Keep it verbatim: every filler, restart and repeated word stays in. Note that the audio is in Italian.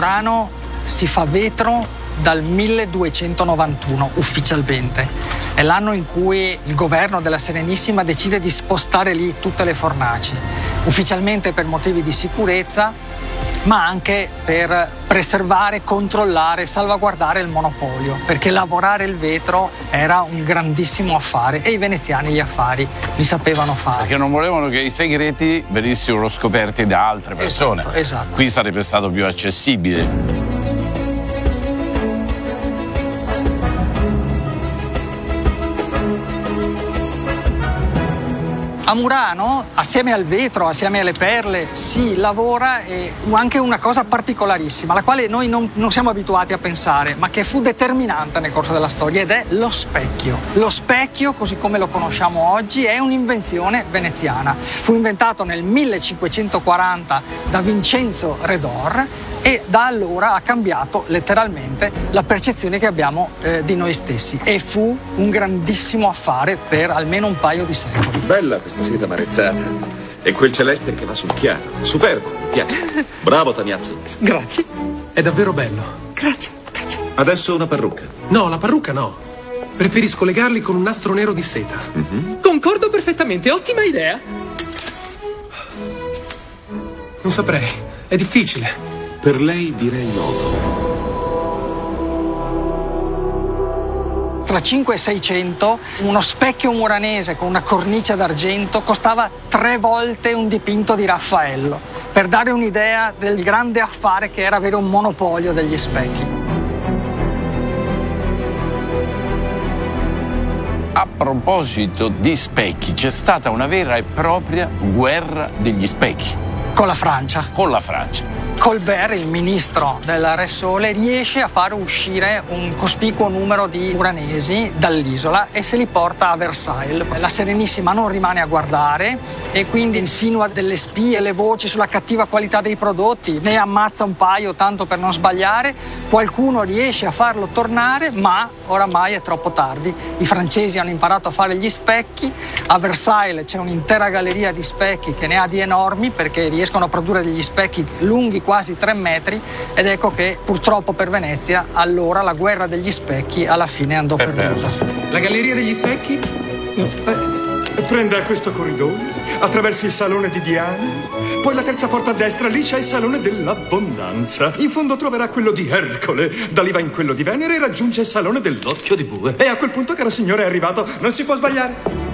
Murano si fa vetro dal milleduecentonovantuno ufficialmente. È l'anno in cui il governo della Serenissima decide di spostare lì tutte le fornaci, ufficialmente per motivi di sicurezza, ma anche per preservare, controllare, salvaguardare il monopolio, perché lavorare il vetro era un grandissimo affare e i veneziani gli affari li sapevano fare. Perché non volevano che i segreti venissero scoperti da altre persone. Esatto, esatto. Qui sarebbe stato più accessibile. A Murano, assieme al vetro, assieme alle perle, si lavora e anche una cosa particolarissima, alla quale noi non, non siamo abituati a pensare, ma che fu determinante nel corso della storia, ed è lo specchio. Lo specchio, così come lo conosciamo oggi, è un'invenzione veneziana. Fu inventato nel millecinquecentoquaranta da Vincenzo Redor e da allora ha cambiato letteralmente la percezione che abbiamo eh, di noi stessi, e fu un grandissimo affare per almeno un paio di secoli. Bella questa seta marezzata e quel celeste che va sul piano. Superbo, mi piace. Bravo Tamiazzi. Grazie. È davvero bello. Grazie, grazie. Adesso una parrucca. No, la parrucca no. Preferisco legarli con un nastro nero di seta. Mm-hmm. Concordo perfettamente, ottima idea. Non saprei, è difficile. Per lei direi lodo. Tra cinquecento e seicento uno specchio muranese con una cornice d'argento costava tre volte un dipinto di Raffaello, per dare un'idea del grande affare che era avere un monopolio degli specchi. A proposito di specchi, c'è stata una vera e propria guerra degli specchi. Con la Francia. Con la Francia. Colbert, il ministro del Re Sole, riesce a fare uscire un cospicuo numero di muranesi dall'isola e se li porta a Versailles. La Serenissima non rimane a guardare e quindi insinua delle spie, le voci sulla cattiva qualità dei prodotti, ne ammazza un paio tanto per non sbagliare. Qualcuno riesce a farlo tornare, ma oramai è troppo tardi. I francesi hanno imparato a fare gli specchi, a Versailles c'è un'intera galleria di specchi che ne ha di enormi, perché riescono a produrre degli specchi lunghi quasi tre metri, ed ecco che purtroppo per Venezia allora la guerra degli specchi alla fine andò È perduta. persa. La galleria degli specchi? Eh, prenda questo corridoio, attraversi il salone di Diana, poi la terza porta a destra, lì c'è il salone dell'abbondanza. In fondo troverà quello di Ercole, da lì va in quello di Venere e raggiunge il salone dell'occhio di bue. E a quel punto, caro signore, è arrivato, non si può sbagliare.